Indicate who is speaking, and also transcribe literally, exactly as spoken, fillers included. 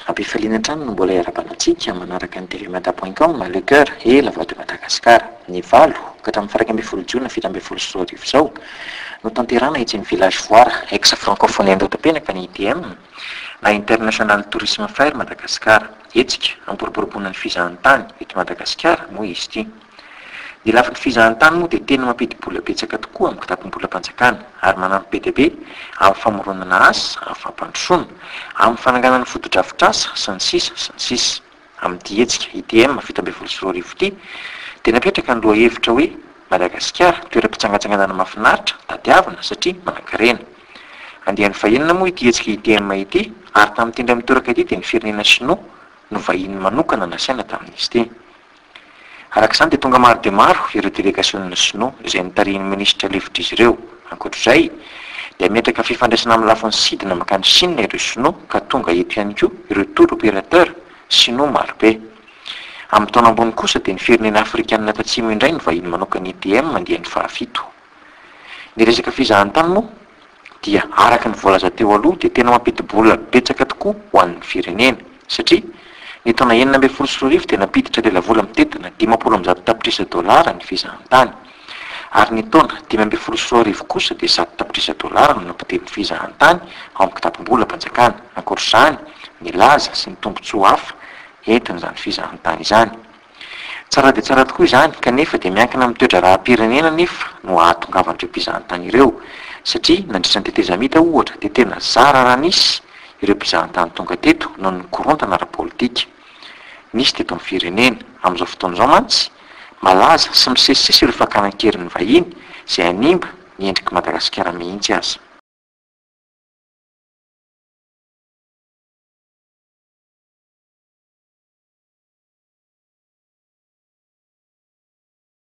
Speaker 1: Ampifaliana trano no mbola iarabanantsika manaraka ny tvmata point com le cœur et la voix de Madagascar. Ny valo ka hatramin'ny faha iraika ambin'ny folo jiona fito ambin'ny folo sy roa arivo izao no tanterana etsy ny village Voira ex francophonie Andratopenaka ny I T M na International Tourisme Fair Madagascar. Etsika amporoboroboana ny fizahan-tany eto Madagasikara moa izy ity. Ny lafin'ny fizahan-tany moa dia tena mampidi-bola betsaka tokoa amin'ny kitapon'bolam-panjakana ary manampy be dia be amin'ny famoronana asa, amin'ny fampandrosoana, amin'ny fananganana foto-drafitr'asa sy ny sisa sy ny sisa. Amin'ity etsika I T M fito ambin'ny folo sy roa arivo ity dia napetraka ny lohahevitra hoe Madagasikara toeram-pitsangatsanganana mahafinaritra, tadiavina satria manan-karena. Andian'ny fahenina moa ity etsika I T M ity ary tamin'ny tendra mitoraka ity dia ny firenena Sinoa no vahiny manokana nasaina tamin'izy ity. Arak'izany dia tonga maro dia maro ireo délégation Sinoa izay nitarihin'ny minisitra lefitra izy ireo. Ankoatr'izay dia mipetraka fifandraisana amin'ny lafiny sidina makany Chine ireo Sinoa ka tonga eto ihany koa ireo tour opérateur Sinoa maro be. Amin'ny taona ambony kosa dia ny firenena afrikanina tatsimo indray no vahiny manokana I T M mandeha ny fahafito. Ny resaka fizahan-tany moa dia araka ny voalaza teo aloha dia tena mampidi-bola betsaka tokoa ho an'ny firenena satria ny taona enina ambin'ny folo sy roa arivo dia napiditra lela vola mitetina dimampolo amby zato tapitrisa dolara ny fizahan-tany ary ny taona dimy ambin'ny folo sy roa arivo kosa dia zato tapitrisa dolara no nampiteny fizahan-tany ao amin'ny kitapom-bola-panjakana. Ankoatr'izany ny laza sy ny tombotsoa hafa entin'izany fizahan-tany izany. Tsara dia tsara tokoa izany kanefa dia miankina amin'ny toetra raha-pirenena nefa no ahatongavan'ireo mpizahan-tany ireo satria nandritra ny tetezamita ohatra dia tena zara raha nisy ireo mpizahan-tany tonga teto noho ny korontana ara-politika nisy teto amin'ny firenena. Amin'izao fotoana izao mantsy malaza sy misesisesy ireo fakanankerin'ny vahiny izay hanimba ny endriky Madagasikara mihitsy aza.